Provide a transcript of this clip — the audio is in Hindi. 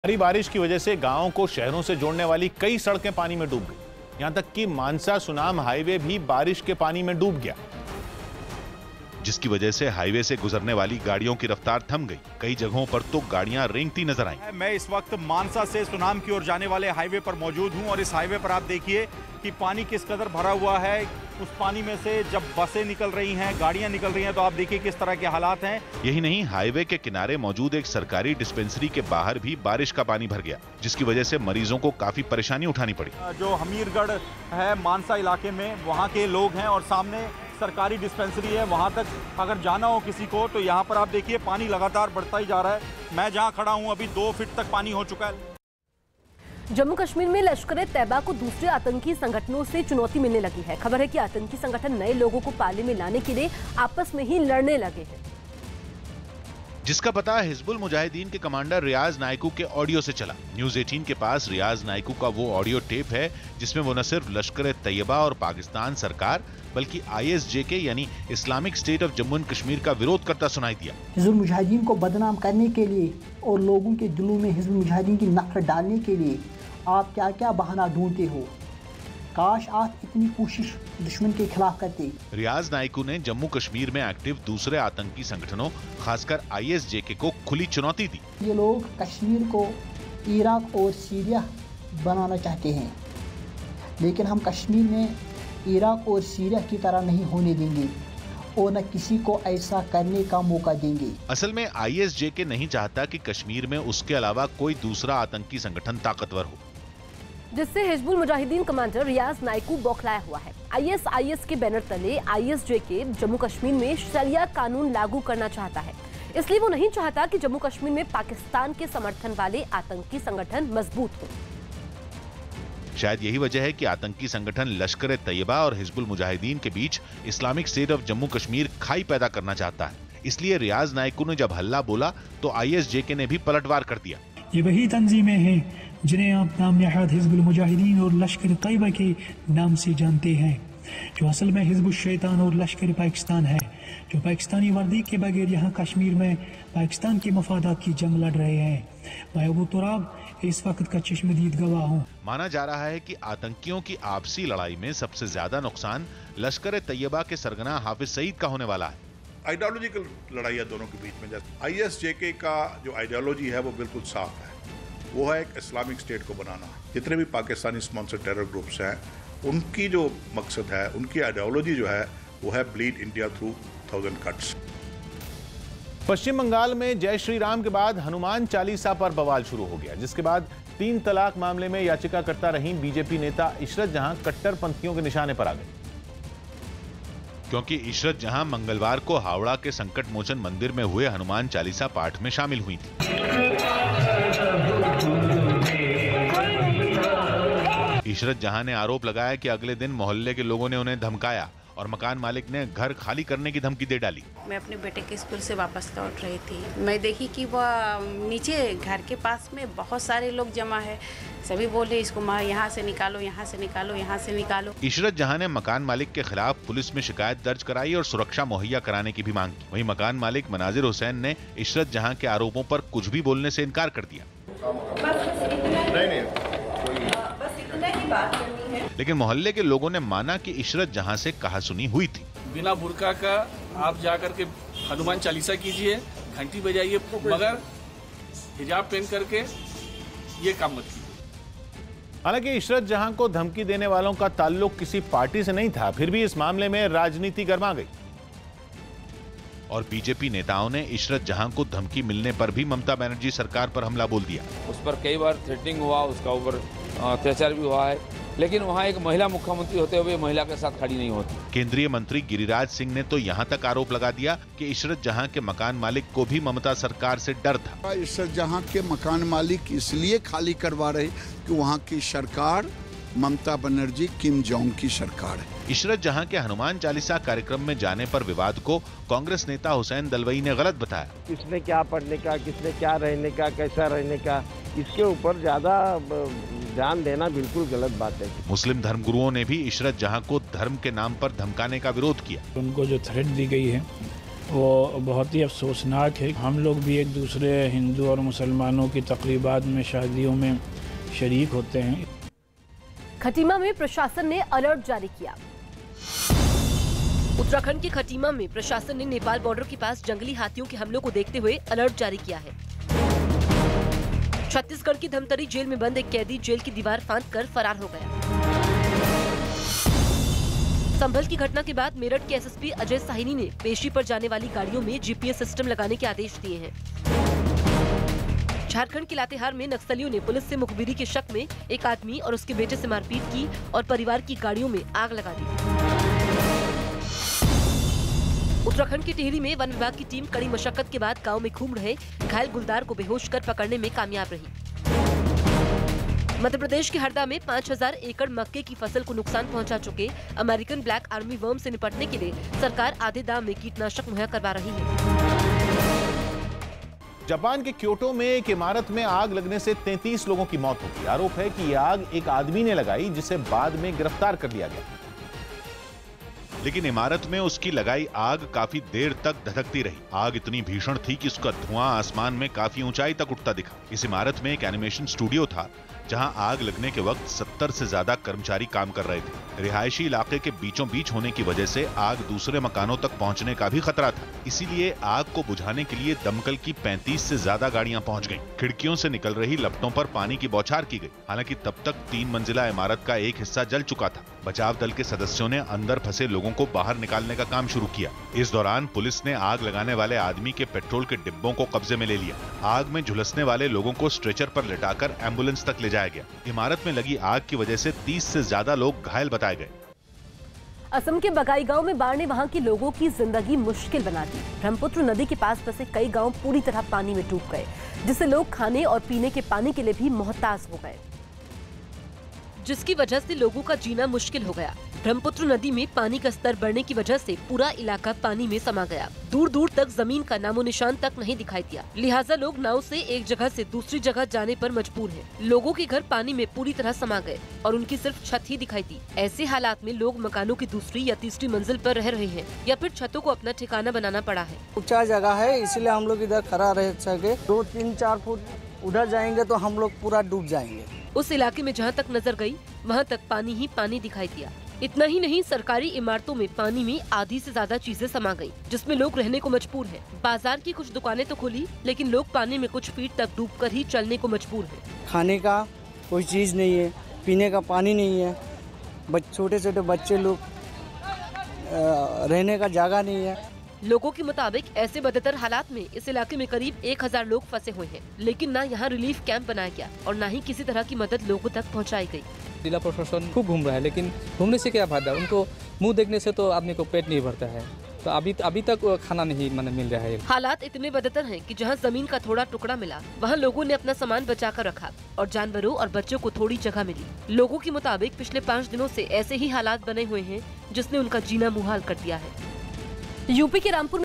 भारी बारिश की वजह से गांवों को शहरों से जोड़ने वाली कई सड़कें पानी में डूब गई। यहां तक कि मानसा सुनाम हाईवे भी बारिश के पानी में डूब गया, जिसकी वजह से हाईवे से गुजरने वाली गाड़ियों की रफ्तार थम गई। कई जगहों पर तो गाड़ियां रेंगती नजर आईं। मैं इस वक्त मानसा से सुनाम की ओर जाने वाले हाईवे पर मौजूद हूं और इस हाईवे पर आप देखिए कि पानी किस कदर भरा हुआ है। उस पानी में से जब बसें निकल रही हैं, गाड़ियां निकल रही हैं, तो आप देखिए किस तरह के हालात हैं। यही नहीं, हाईवे के किनारे मौजूद एक सरकारी डिस्पेंसरी के बाहर भी बारिश का पानी भर गया, जिसकी वजह से मरीजों को काफी परेशानी उठानी पड़ी। जो हमीरगढ़ है मानसा इलाके में, वहाँ के लोग हैं और सामने सरकारी डिस्पेंसरी है। वहाँ तक अगर जाना हो किसी को तो यहाँ पर आप देखिए पानी लगातार बढ़ता ही जा रहा है। मैं जहाँ खड़ा हूँ अभी 2 फीट तक पानी हो चुका है। जम्मू कश्मीर में लश्कर-ए-तैयबा को दूसरे आतंकी संगठनों से चुनौती मिलने लगी है। खबर है कि आतंकी संगठन नए लोगों को पाले में लाने के लिए आपस में ही लड़ने लगे हैं, जिसका पता हिजबुल मुजाहिदीन के कमांडर रियाज नायकू के ऑडियो से चला। न्यूज 18 के पास रियाज नायकू का वो ऑडियो टेप है जिसमें वो न सिर्फ लश्कर-ए-तैयबा और पाकिस्तान सरकार बल्कि ISJK यानी Islamic state of Jammu and Kashmir का विरोध करता सुनाई दिया। हिजबुल मुजाहिदीन को बदनाम करने के लिए और लोगों के दिलों में हिजबुल मुजाहिदीन की नफरत डालने के लिए आप क्या क्या बहाना ढूंढते हो। काश आप इतनी कोशिश दुश्मन के खिलाफ करते। रियाज नायकू ने जम्मू कश्मीर में एक्टिव दूसरे आतंकी संगठनों खासकर ISJK को खुली चुनौती दी। ये लोग कश्मीर को इराक और सीरिया बनाना चाहते हैं, लेकिन हम कश्मीर में इराक और सीरिया की तरह नहीं होने देंगे और न किसी को ऐसा करने का मौका देंगे। असल में ISJK नहीं चाहता कि कश्मीर में उसके अलावा कोई दूसरा आतंकी संगठन ताकतवर हो, जिससे हिजबुल मुजाहिदीन कमांडर रियाज नायकू बौखलाया हुआ है। IS के बैनर तले ISJK जम्मू कश्मीर में शरिया कानून लागू करना चाहता है। इसलिए वो नहीं चाहता कि जम्मू कश्मीर में पाकिस्तान के समर्थन वाले आतंकी संगठन मजबूत हो। शायद यही वजह है कि आतंकी संगठन लश्कर-ए-तैयबा और हिजबुल मुजाहिदीन के बीच Islamic state of Jammu Kashmir खाई पैदा करना चाहता है। इसलिए रियाज नायकू ने जब हल्ला बोला तो ISJK ने भी पलटवार कर दिया। ये वही तंजीमें हैं जिन्हें आप नाम नहाद हिजबुल मुजाहिदीन और लश्कर-ए-तैयबा के नाम से जानते हैं, जो असल में हिजबुल शैतान और लश्कर पाकिस्तान है, जो पाकिस्तानी वर्दी के बगैर यहाँ कश्मीर में पाकिस्तान के मफादात की जंग लड़ रहे हैं। मैं अबू तुराब इस वक्त का चश्मदीद गवाह हूँ। माना जा रहा है कि आतंकियों की आपसी लड़ाई में सबसे ज्यादा नुकसान लश्कर-ए-तैयबा के सरगना हाफिज सईद का होने वाला है। आइडियोलॉजिकल लड़ाई है दोनों के बीच में। जैसे ISJK का जो आइडियोलॉजी है वो बिल्कुल साफ है, वो है एक इस्लामिक स्टेट को बनाना। जितने भी पाकिस्तानी स्पॉन्सर्ड टेरर ग्रुप्स हैं उनकी जो मकसद है, उनकी आइडियोलॉजी जो है वो है bleed India through 1000 cuts. Paschim Bengal में जय श्री राम के बाद हनुमान चालीसा पर बवाल शुरू हो गया, जिसके बाद 3 तलाक मामले में याचिकाकर्ता रही बीजेपी नेता इशरत जहां कट्टरपंथियों के निशाने पर आ गई, क्योंकि इशरत जहां मंगलवार को हावड़ा के संकट मोचन मंदिर में हुए हनुमान चालीसा पाठ में शामिल हुई थी। इशरत जहां ने आरोप लगाया कि अगले दिन मोहल्ले के लोगों ने उन्हें धमकाया और मकान मालिक ने घर खाली करने की धमकी दे डाली। मैं अपने बेटे के स्कूल से वापस लौट रही थी, मैं देखी कि वह नीचे घर के पास में बहुत सारे लोग जमा है। सभी बोले इसको यहाँ से निकालो, यहाँ से निकालो, यहाँ से निकालो। इशरत जहां ने मकान मालिक के खिलाफ पुलिस में शिकायत दर्ज कराई और सुरक्षा मुहैया कराने की भी मांग की। वहीं मकान मालिक मनाजिर हुसैन ने इशरत जहां के आरोपों पर कुछ भी बोलने से इनकार कर दिया। लेकिन मोहल्ले के लोगों ने माना कि इशरत जहां से कहासुनी हुई थी। बिना बुर्का का आप जाकर के हनुमान चालीसा कीजिए, घंटी बजाइए, मगर हिजाब पहन करके ये काम मत कीजिए। हालांकि इशरत जहां को धमकी देने वालों का ताल्लुक किसी पार्टी से नहीं था, फिर भी इस मामले में राजनीति गर्मा गई और बीजेपी नेताओं ने इशरत जहां को धमकी मिलने पर भी ममता बनर्जी सरकार पर हमला बोल दिया। उस पर कई बार थ्रेटनिंग हुआ, उसका ऊपर अत्याचार भी हुआ है, लेकिन वहां एक महिला मुख्यमंत्री होते हुए महिला के साथ खड़ी नहीं होती। केंद्रीय मंत्री गिरिराज सिंह ने तो यहां तक आरोप लगा दिया कि इशरत जहां के मकान मालिक को भी ममता सरकार से डर था। इशरत जहां के मकान मालिक इसलिए खाली करवा रहे कि वहां की सरकार ममता बनर्जी किम जोंग की सरकार है। इशरत जहां के हनुमान चालीसा कार्यक्रम में जाने पर विवाद को कांग्रेस नेता हुसैन दलवई ने गलत बताया। किसने क्या पढ़ने का, किसने क्या रहने का, कैसा रहने का, इसके ऊपर ज्यादा ध्यान देना बिल्कुल गलत बात है। मुस्लिम धर्मगुरुओं ने भी इशरत जहां को धर्म के नाम पर धमकाने का विरोध किया। उनको जो थ्रेट दी गई है वो बहुत ही अफसोसनाक है। हम लोग भी एक दूसरे हिंदू और मुसलमानों की तकरीबात में, शादियों में शरीक होते हैं। खटीमा में प्रशासन ने अलर्ट जारी किया। उत्तराखंड के खटीमा में प्रशासन ने नेपाल बॉर्डर के पास जंगली हाथियों के हमलों को देखते हुए अलर्ट जारी किया है। छत्तीसगढ़ की धमतरी जेल में बंद एक कैदी जेल की दीवार फांदकर फरार हो गया। संभल की घटना के बाद मेरठ के एसएसपी अजय साहिनी ने पेशी पर जाने वाली गाड़ियों में जीपीएस सिस्टम लगाने के आदेश दिए हैं। झारखंड के लातेहार में नक्सलियों ने पुलिस से मुखबिरी के शक में एक आदमी और उसके बेटे से मारपीट की और परिवार की गाड़ियों में आग लगा दी। उत्तराखंड के टिहरी में वन विभाग की टीम कड़ी मशक्कत के बाद गांव में घूम रहे घायल गुलदार को बेहोश कर पकड़ने में कामयाब रही। मध्य प्रदेश के हरदा में 5000 एकड़ मक्के की फसल को नुकसान पहुंचा चुके अमेरिकन ब्लैक आर्मी वर्म से निपटने के लिए सरकार आधे दाम में कीटनाशक मुहैया करवा रही है। जापान के क्योटो में एक इमारत में आग लगने से 33 लोगों की मौत हो गई। आरोप है कि यह आग एक आदमी ने लगाई, जिसे बाद में गिरफ्तार कर लिया गया। लेकिन इमारत में उसकी लगाई आग काफी देर तक धधकती रही। आग इतनी भीषण थी कि उसका धुआं आसमान में काफी ऊंचाई तक उठता दिखा। इस इमारत में एक एनिमेशन स्टूडियो था, जहां आग लगने के वक्त 70 से ज्यादा कर्मचारी काम कर रहे थे। रिहायशी इलाके के बीचों बीच होने की वजह से आग दूसरे मकानों तक पहुंचने का भी खतरा था। इसीलिए आग को बुझाने के लिए दमकल की 35 से ज्यादा गाड़ियां पहुंच गईं। खिड़कियों से निकल रही लपटों पर पानी की बौछार की गई। हालांकि तब तक 3 मंजिला इमारत का एक हिस्सा जल चुका था। बचाव दल के सदस्यों ने अंदर फंसे लोगों को बाहर निकालने का काम शुरू किया। इस दौरान पुलिस ने आग लगाने वाले आदमी के पेट्रोल के डिब्बों को कब्जे में ले लिया। आग में झुलसने वाले लोगों को स्ट्रेचर पर लिटाकर एम्बुलेंस तक ले जाया गया। इमारत में लगी आग की वजह से 30 से ज्यादा लोग घायल बताए गए। असम के बगाई गांव में बाढ़ ने वहां के लोगों की जिंदगी मुश्किल बना दी। ब्रह्मपुत्र नदी के पास बसे कई गांव पूरी तरह पानी में डूब गए, जिससे लोग खाने और पीने के पानी के लिए भी मोहताज हो गए, जिसकी वजह से लोगों का जीना मुश्किल हो गया। ब्रह्मपुत्र नदी में पानी का स्तर बढ़ने की वजह से पूरा इलाका पानी में समा गया। दूर दूर तक जमीन का नामो निशान तक नहीं दिखाई दिया। लिहाजा लोग नाव से एक जगह से दूसरी जगह जाने पर मजबूर हैं। लोगों के घर पानी में पूरी तरह समा गए और उनकी सिर्फ छत ही दिखाई दी। ऐसे हालात में लोग मकानों की दूसरी या तीसरी मंजिल पर रह रहे हैं या फिर छतों को अपना ठिकाना बनाना पड़ा है। ऊंचा जगह है, इसलिए हम लोग इधर खड़ा रह सके। 2-3-4 फुट उधर जाएंगे तो हम लोग पूरा डूब जाएंगे। उस इलाके में जहाँ तक नजर गई वहाँ तक पानी ही पानी दिखाई दिया। इतना ही नहीं, सरकारी इमारतों में पानी में आधी से ज्यादा चीजें समा गई, जिसमें लोग रहने को मजबूर हैं। बाजार की कुछ दुकानें तो खुली, लेकिन लोग पानी में कुछ फीट तक डूबकर ही चलने को मजबूर हैं। खाने का कोई चीज नहीं है, पीने का पानी नहीं है, छोटे छोटे बच्चे लोग रहने का जगह नहीं है। लोगों के मुताबिक ऐसे बदतर हालात में इस इलाके में करीब 1000 लोग फंसे हुए हैं, लेकिन न यहाँ रिलीफ कैंप बनाया गया और न ही किसी तरह की मदद लोगों तक पहुँचाई गई। जिला प्रशासन खूब घूम रहा है, लेकिन घूमने से क्या फायदा? उनको मुंह देखने से तो आदमी को पेट नहीं भरता है। तो अभी तक खाना नहीं मिल रहा है। हालात इतने बदतर हैं कि जहां जमीन का थोड़ा टुकड़ा मिला, वहां लोगों ने अपना सामान बचा कर रखा और जानवरों और बच्चों को थोड़ी जगह मिली। लोगों के मुताबिक पिछले 5 दिनों से ऐसे ही हालात बने हुए हैं, जिसने उनका जीना मुहाल कर दिया है। यूपी के रामपुर